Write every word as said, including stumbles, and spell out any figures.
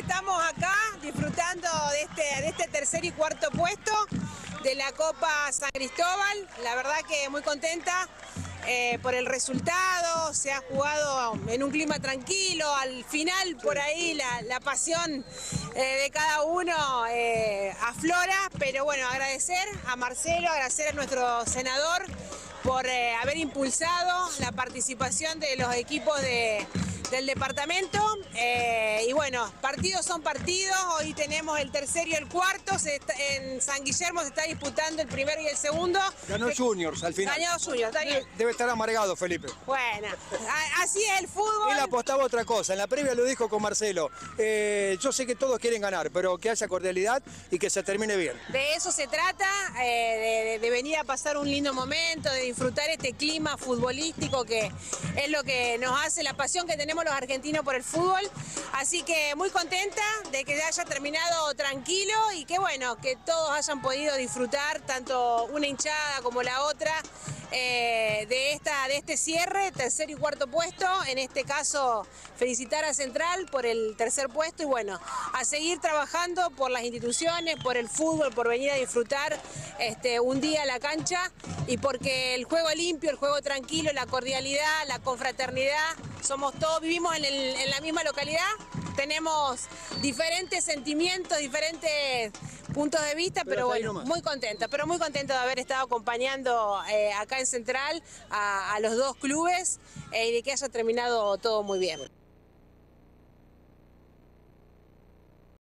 estamos acá disfrutando de este, de este tercer y cuarto puesto de la Copa San Cristóbal. La verdad que muy contenta eh, por el resultado. Se ha jugado en un clima tranquilo. Al final, por ahí, la, la pasión eh, de cada uno eh, aflora. Pero bueno, agradecer a Marcelo, agradecer a nuestro senador por eh, haber impulsado la participación de los equipos de... del departamento, eh, y bueno, partidos son partidos. Hoy tenemos el tercero y el cuarto. Se está, en San Guillermo se está disputando el primero y el segundo. Ganó que, Juniors al final. Ganó Juniors, está bien. Debe estar amargado, Felipe. Bueno, a, así es el fútbol. Él apostaba otra cosa, en la previa lo dijo con Marcelo. Eh, yo sé que todos quieren ganar, pero que haya cordialidad y que se termine bien. De eso se trata, eh, de, de venir a pasar un lindo momento, de disfrutar este clima futbolístico que es lo que nos hace, la pasión que tenemos los argentinos por el fútbol. Así que muy contenta de que haya terminado tranquilo y que bueno, que todos hayan podido disfrutar, tanto una hinchada como la otra, eh, de, esta, de este cierre, tercer y cuarto puesto. En este caso, felicitar a Central por el tercer puesto y bueno, a seguir trabajando por las instituciones, por el fútbol, por venir a disfrutar este, un día a la cancha, y porque el juego limpio, el juego tranquilo, la cordialidad, la confraternidad, somos todos, vivimos en, el, en la misma localidad, tenemos diferentes sentimientos, diferentes puntos de vista, pero, pero bueno, muy contenta, pero muy contenta de haber estado acompañando eh, acá en Central a, a los dos clubes eh, y de que haya terminado todo muy bien.